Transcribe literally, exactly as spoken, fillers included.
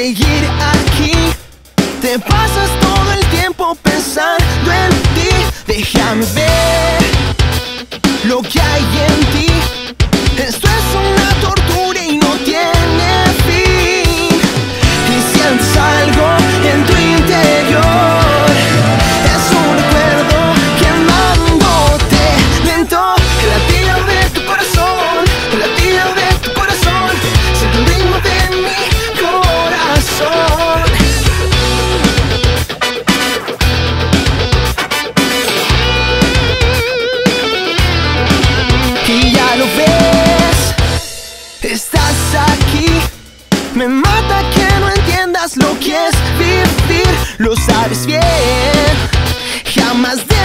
seguir aquí. Te pasas todo el tiempo pensando en ti. Déjame ver lo que hay en ti. Esto es una tortura y no tiene fin. Y sientes algo en tu interior. Es un recuerdo quemándote lento. El latido de tu corazón, el latido de tu corazón. Siento el ritmo de mi corazón. Y ya lo ves, estás aquí. Me mata que no entiendas lo que es vivir. Lo sabes bien, jamás de